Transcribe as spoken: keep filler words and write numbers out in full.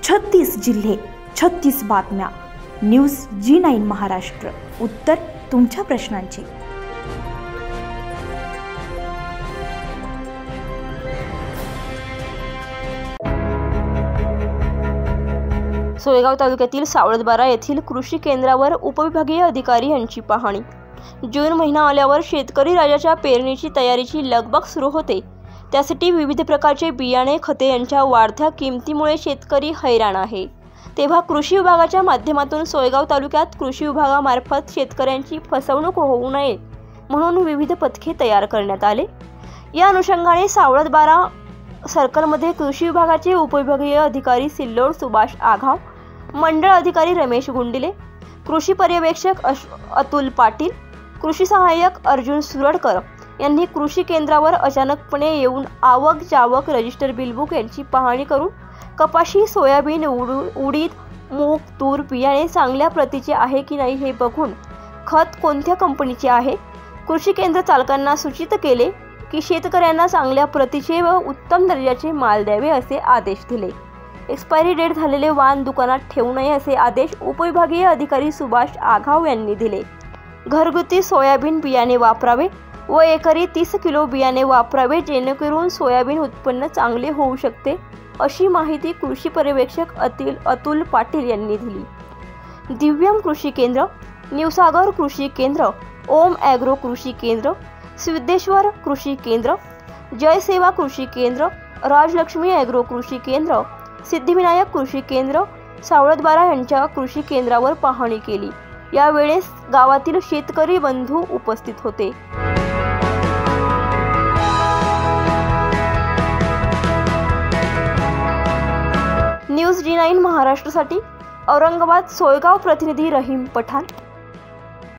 छत्तीस जिल्हे, छत्तीस बातम्या. News G nine Maharashtra. उत्तर तुमच्या प्रश्नांचे. सोयगाव तालुक्यातील सावळदबारा येथील कृषी केंद्रावर उपविभागीय अधिकारी यांची पाहणी. जून महिना आल्यावर शेतकरी राजाच्या पेरणीची तयारीची लगबग सुरू होते. त्यासाठी विविध प्रकारचे बियाणे, खते यांच्या वाढत्या किमतीमुळे शेतकरी हैराण आहे. तेव्हा कृषी विभागाच्या माध्यमातून सोयगाव तालुक्यात कृषी विभागामार्फत शेतकऱ्यांची फसवणूक होऊ नये म्हणून विविध पथके तयार करण्यात आले. या अनुषंगाने सावळदबारा सर्कलमध्ये कृषी विभागाचे उपविभागीय अधिकारी सिल्लोड सुभाष आघाव, मंडळ अधिकारी रमेश गुंडिले, कृषी पर्यवेक्षक अतुल पाटील, कृषी सहाय्यक अर्जुन सुरडकर यांनी कृषी केंद्रावर अचानकपणे येऊन आवक जावक रजिस्टर बिलबुक यांची पाहणी करून कपाशी, सोयाबीन, उडीद, मूग, तूर बियाणे चांगल्या प्रतीचे आहे की नाही हे बघून खत कोणत्या कंपनीचे आहे, कृषी केंद्र चालकांना सूचित केले की शेतकऱ्यांना चांगल्या प्रतीचे व उत्तम दर्जाचे माल द्यावे असे आदेश दिले. एक्सपायरी डेट झालेले वाण दुकानात ठेवू नये असे आदेश उपविभागीय अधिकारी सुभाष आघाव यांनी दिले. घरगुती सोयाबीन बियाणे वापरावे व एकरी तीस किलो बियाणे वापरावे जेणेकरून सोयाबीन उत्पन्न चांगले होऊ शकते अशी माहिती कृषी पर्यवेक्षक अतिल अतुल पाटील यांनी दिली. दिव्यम कृषी केंद्र, न्यूसागर कृषी केंद्र, ओम ॲग्रो कृषी केंद्र, सिद्धेश्वर कृषी केंद्र, जय सेवा कृषी केंद्र, राजलक्ष्मी ॲग्रो कृषी केंद्र, सिद्धिविनायक कृषी केंद्र, सावळदबारा यांच्या कृषी केंद्रावर पाहणी केली. यावेळेस गावातील शेतकरी बंधू उपस्थित होते. न्यूज जी नाईन महाराष्ट्रसाठी औरंगाबाद सोयगाव प्रतिनिधी रहीम पठाण.